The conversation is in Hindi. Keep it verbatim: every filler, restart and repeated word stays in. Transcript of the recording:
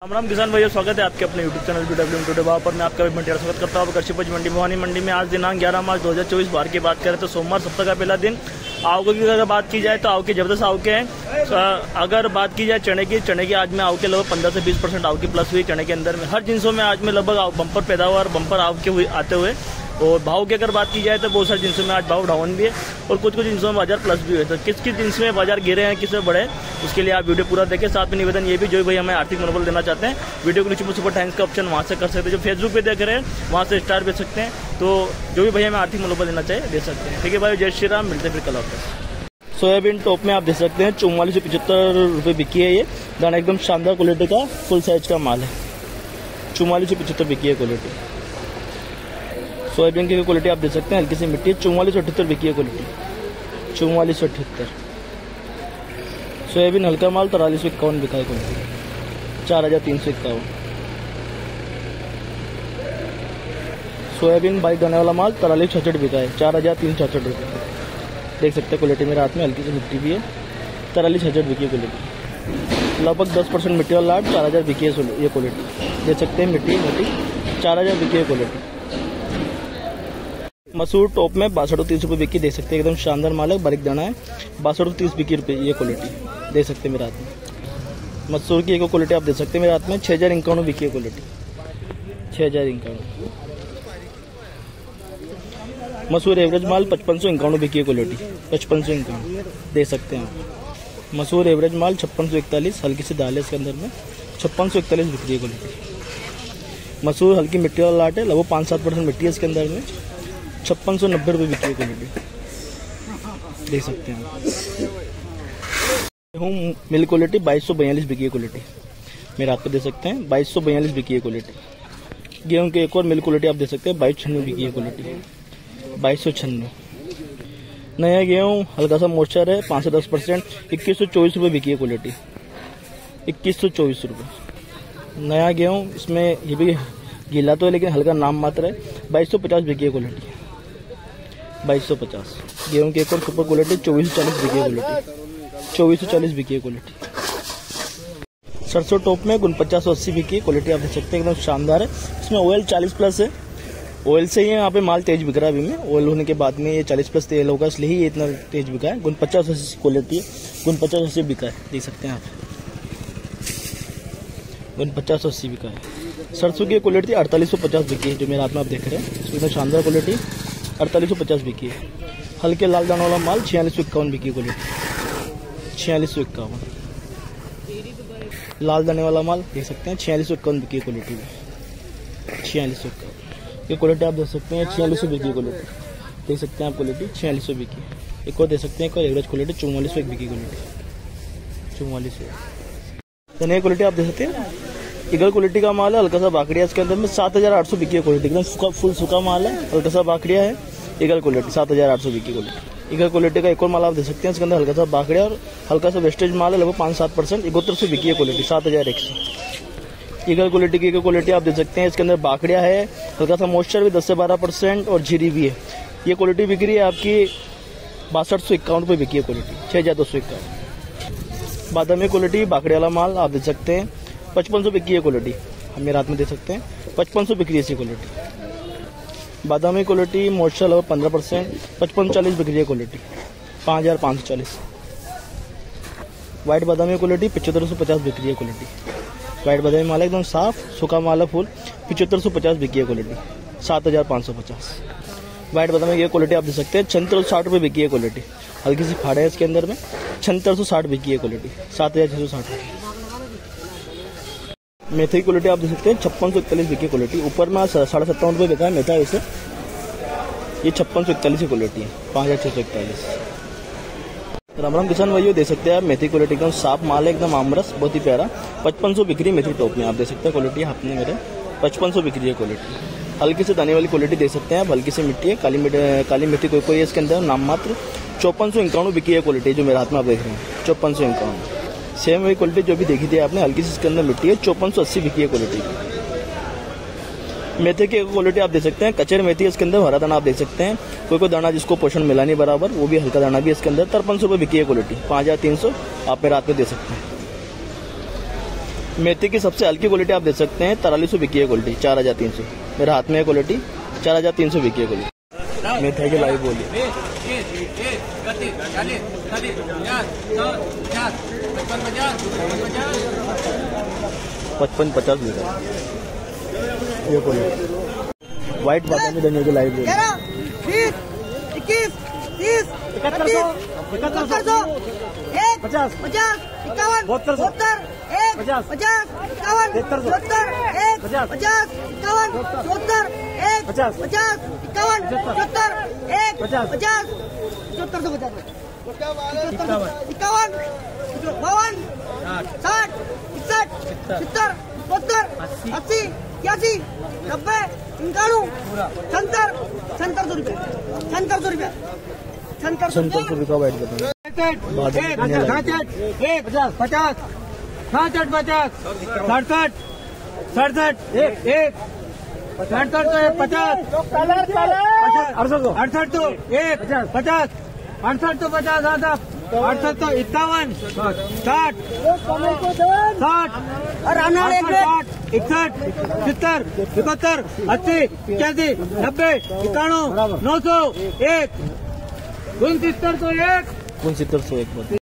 राम राम किसान भाइयों, स्वागत है आपके अपने यूट्यूब चैनल बीडब्ल्यू टुडे। वहाँ पर मैं आपका मंडी स्वागत करता हूँ कृषि उपज मंडी भवानी मंडी में। आज दिनांक ग्यारह मार्च दो हज़ार चौबीस बार की बात करें तो सोमवार सप्ताह का पहला दिन। आवकों की अगर बात की जाए तो आवके जबरदस्त आवके हैं। अगर बात की जाए चने की चने की आज में आवके लगभग पंद्रह से बीस परसेंट आवके प्लस हुई चने के अंदर में। हर जिनसों में आज में लगभग बम्पर पैदावार बम्पर आवके हुए आते हुए। और भाव की अगर बात की जाए तो बहुत सारे जिनसों में आज भाव डाउन भी है और कुछ कुछ जिनसों में बाजार प्लस भी हुए। तो किस किस जिनसों में बाजार गिरे हैं, किस में बढ़े, उसके लिए आप वीडियो पूरा देखें। साथ में निवेदन ये भी जो भाई हमें आर्थिक मनोबल देना चाहते हैं, वीडियो को नीचे में सुपर थैंक्स का ऑप्शन वहाँ से कर सकते हैं। जो फेसबुक पे देख रहे हैं वहाँ से स्टार भेज सकते हैं। तो जो भी भाई हमें आर्थिक मनोबल देना चाहिए दे सकते हैं। ठीक है भाई, जय श्री राम, मिलते हैं फिर कल वापस। सोयाबीन टॉप में आप देख सकते हैं चौवालीस सौ पिछहत्तर रुपये बिकी है। ये दाना एकदम शानदार क्वालिटी का फुल साइज का माल है। चौवालीस सौ पिछहत्तर बिकी है क्वालिटी। सोयाबीन की क्वालिटी आप देख सकते हैं, हल्की सी मिट्टी है। चौवालीस सौ अठहत्तर बिकी है क्वालिटी, चौवालीस सौ अठहत्तर। सोयाबीन हल्का माल तिरालीस सौ इक्यावन बिका है क्वालिटी, चार हजार तीन सौ इक्यावन। सोयाबीन बाईस दाने वाला माल तिरालीस छसठ बिका है, चार हजार तीन सौ छसठ रुपये। देख सकते हैं क्वालिटी मेरे हाथ में हल्की सी मिट्टी भी है, तिरालीस छसठ बिकी है क्वालिटी। लगभग दस परसेंट मिट्टी वाला लाट, चार हजार बिकी है ये क्वालिटी। देख सकते हैं मिट्टी मिट्टी चार हजार बिकी है क्वालिटी। मसूर टॉप में बासठ सौ तीस रुपये बिकी, देख सकते हैं एकदम शानदार माल है, बारीक दाना है। बासठ सौ तीस बिकी रुपये ये क्वालिटी देख सकते हैं मेरे हाथ में। मसूर की एक क्वालिटी आप देख सकते हैं मेरे हाथ में, छः हजार इक्यावन बिकी है क्वालिटी, छः हजार इक्यावन। मसूर एवरेज माल पचपन सौ इक्यावन बिकी है क्वालिटी, पचपन सौ इक्यावन देख सकते हैं। मसूर एवरेज माल छप्पन सौ इकतालीस, हल्की सी दाल है इसके अंदर में, छप्पन सौ इकतालीस बिकी है क्वालिटी। मसूर हल्की मिट्टी वाला लाट है, लगभग पाँच सात परसेंट मिट्टी है इसके अंदर में, छप्पन सौ नब्बे रुपये बिकी है क्वालिटी देख सकते हैं। गेहूँ मिल क्वालिटी बाईस सौ बयालीस बिकी है क्वालिटी मेरे आपको दे सकते हैं, बाईस सौ बयालीस बिकी है क्वालिटी। गेहूँ की एक और मिल क्वालिटी आप दे सकते हैं, बाईस छन्नू बिकी है क्वालिटी, बाईस सौ छन्नू। नया गेहूँ हल्का सा मॉइस्चर है, पाँच से दस परसेंट, इक्कीस सौ चौबीस रुपये बिकी है क्वालिटी, इक्कीस सौ चौबीस रुपये। नया गेहूँ इसमें ये भी गीला तो है लेकिन हल्का नाम मात्र है, बाईस सौ पचास बिकी है क्वालिटी, बाईस सौ पचास। गेहूं की एक और सुपर क्वालिटी चौबीस सौ चालीस बिकी है क्वालिटी, चौबीस सौ चालीस बिकी है क्वालिटी। सरसों टॉप में उनपचास सौ अस्सी बिकी है क्वालिटी आप देख सकते हैं, एकदम शानदार है। इसमें ऑयल चालीस प्लस है, ऑयल से ही यहाँ पे माल तेज बिक रहा है। अभी में ऑयल होने के बाद में ये चालीस प्लस तेल होगा, इसलिए ही ये इतना तेज बिका है। उनपचास अस्सी क्वालिटी है, उनपचास अस्सी बिका है देख सकते हैं आप, उनपचास सौ अस्सी बिका है। सरसों की क्वालिटी अड़तालीस सौ पचास बिकी है, जो मेरे हाथ में आप देख रहे हैं, इसमें शानदार क्वालिटी अड़तालीस सौ पचास बिकी है। हल्के लाल दाना वाला माल छियालीस सौ इक्यावन बिकी क्वालिटी, छियालीस सौ इक्यावन। लाल दाने वाला माल देख सकते हैं, छियालीस सौ इक्यावन बिकी क्वालिटी में, छियालीस सौ इक्यावन ये क्वालिटी आप देख सकते हैं, छियालीस सौ बिकी क्वालिटी देख सकते हैं आप, क्वालिटी छियालीस सौ बिकी। एक और देख सकते हैं, एक और एवरेज क्वालिटी चौवालीस सौ एक बिकी क्वालिटी, चौवालीस सौ। तो नई क्वालिटी आप देख सकते हैं, इगल क्वालिटी का माल है, हल्का सा बाकड़िया इसके अंदर में, सात हजार आठ सौ बिकी है क्वालिटी, एकदम सूखा फुल सूखा माल है, हल्का सा बाकड़िया है। इगल क्वालिटी सात हजार आठ सौ बिकी क्वालिटी। इगल क्वालिटी का एक और माल आप देख सकते हैं, इसके अंदर हल्का सा बाकड़िया और हल्का सा वेस्टेज माल है, लगभग पाँच सात परसेंट, इकहत्तर सौ बिकी है क्वालिटी, सात हजार एक सौ। इगल क्वालिटी की क्वालिटी आप देख सकते हैं, इसके अंदर बाकड़िया है, हल्का सा मॉइस्चर भी दस से बारह परसेंट और झीरी भी है। ये क्वालिटी बिक रही है आपकी बासठ सौ इक्यावन रुपये बिकी है क्वालिटी, छः हजार दो सौ इक्यावन। बादामी क्वालिटी बाकड़े वाला माल आप देख सकते हैं, पचपन सौ बिकी है क्वालिटी, हम मेरे हाथ में दे सकते हैं, पचपन सौ बिक्री ऐसी क्वालिटी। बादामी क्वालिटी मॉइस्चर लगभग पंद्रह परसेंट, पचपन चालीस बिक्री है क्वालिटी, पाँच हजार पाँच सौ चालीस। वाइट बादामी क्वालिटी पचहत्तर सौ पचास बिक्री है क्वालिटी, वाइट बादामी माल एकदम साफ सूखा माल है फुल, पचहत्तर सौ पचास बिकी है क्वालिटी, सात हजार पाँच सौ पचास। वाइट बादामी की क्वालिटी आप देख सकते हैं, छहत्तर सौ साठ रुपये बिकी है क्वालिटी, हल्की सी फाड़ा है इसके अंदर में, छहत्तर सौ साठ बिकी है क्वालिटी, सात हजार छः सौ साठ रुपये। मेथी क्वालिटी आप देख सकते हैं, छप्पन सौ इकतालीस बिकी क्वालिटी, ऊपर में साढ़े सत्तावन रुपये बिका है मेथा वैसे, ये छप्पन सौ इकतालीस की क्वालिटी है, पाँच हजार छः सौ इकतालीस। राम राम किसान भाइयों, देख सकते हैं आप मेथी क्वालिटी एकदम साफ माल है, एकदम आमरस, बहुत ही प्यारा, पचपन सौ बिक्री मेथी टॉप में आप देख सकते हैं क्वालिटी हाथ में मेरे, पचपन सौ बिक्री है क्वालिटी। हल्की से दाने वाली क्वालिटी देख सकते हैं आप, हल्की सी मिट्टी है, काली मिट्टी काली मिट्टी कोई कोई है इसके अंदर नाम मात्र, चौपन सौ इक्यावन बिकी है क्वालिटी, जो मेरे हाथ में आप देख रहे हैं, चौपन सौ इक्यावन। सेम वही क्वालिटी जो भी देखी थी आपने, हल्की सी इसके अंदर मिट्टी है, चौपन सौ अस्सी बिकी है क्वालिटी। मेथी की क्वालिटी आप देख सकते हैं, कचेर मेथी है इसके अंदर, हरा दाना आप देख सकते हैं, कोई कोई दाना जिसको पोषण मिला नहीं बराबर, वो भी हल्का दाना भी इसके अंदर, तिरपन सौ रुपये बिकी है क्वालिटी, पाँच हजार तीन सौ आप मेरे हाथ में दे सकते हैं। मेथी की सबसे हल्की क्वालिटी आप दे सकते हैं तरालीस सौ बिकी है क्वालिटी, चार हजार तीन सौ मेरे हाथ में है क्वालिटी, चार हजार तीन सौ बिकी है क्वालिटी। मेथी की लाइव बोलिए पचपन पचास लीटर ये क्वालिटी। व्हाइट बादामी धनिया की लाइव बोलिए बीस इक्कीस तीस इकतीस इकहत्तर सौ एक पचास पचास इक्यावन बहत्तर एक पचास पचास इक्यावन सत्तर एक पचास इक्यावन चौहत्तर एक पचास पचास इक्यावन सत्तर एक पचास पचास पचहत्तर सौ पचास इक्यावन बावन साठ इकसठ सत्तर बहत्तर अस्सी इक्यासी नब्बे इक्यानवे सत्तर सत्तर सौ रुपये सत्तर सौ रुपये सत्तर सौ रुपये का वाइट बताओ एक पचास पचास साठ पचास सड़सठ सड़सठ एक एक सड़सठ तो एक पचास अड़सठ तो एक पचास अड़सठ तो पचास आधा अड़सठ तो इक्यावन साठ साठ साठ इकसठ सत्तर इकहत्तर अस्सी इक्यासी नब्बे इक्यानवे नौ सौ एक उनसत्तर तो एक उनसत्तर सौ एक